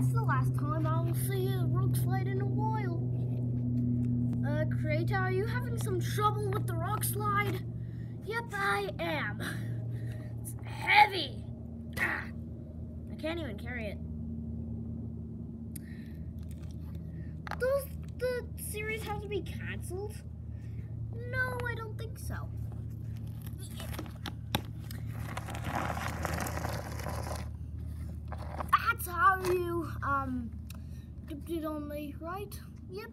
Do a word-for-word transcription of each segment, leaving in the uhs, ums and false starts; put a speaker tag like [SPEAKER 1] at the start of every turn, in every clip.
[SPEAKER 1] that's the last time I will see a rock slide in a while. Uh, Creator, are you having some trouble with the rock slide? Yep, I am. It's heavy. Ah, I can't even carry it. Does the series have to be cancelled? No, I don't think so. That's how you um dipped it on me, right? Yep.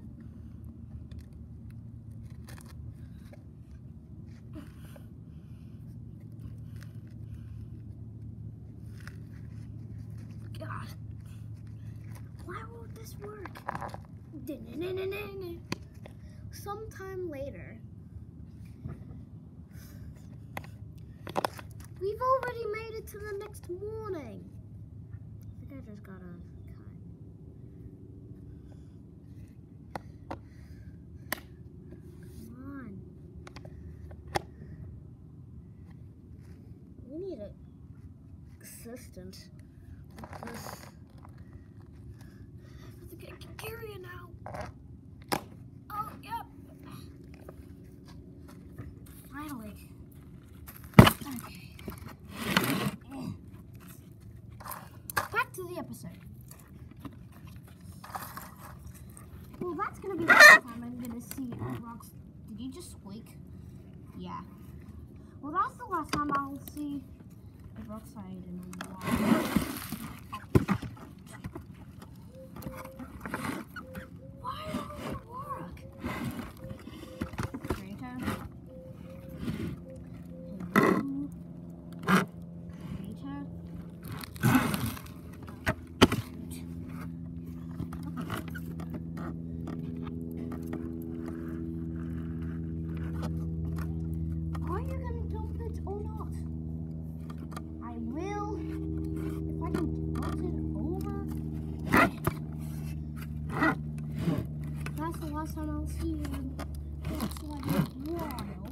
[SPEAKER 1] God, why won't this work? Sometime later. We've already made it to the next morning. I think I just got a cut. Come on. We need an assistant. This. I think I can carry it now. Oh, yep. Finally. Okay. Back to the episode. Well, that's gonna be the last time I'm gonna see rocks. Did you just squeak? Yeah. Well, that's the last time I'll see a rock slide in a while. Why don't it work? Creator. Creator. Are you gonna dump it or not? I will. If I can dump it over. That's the last time I'll see you. That's like a while.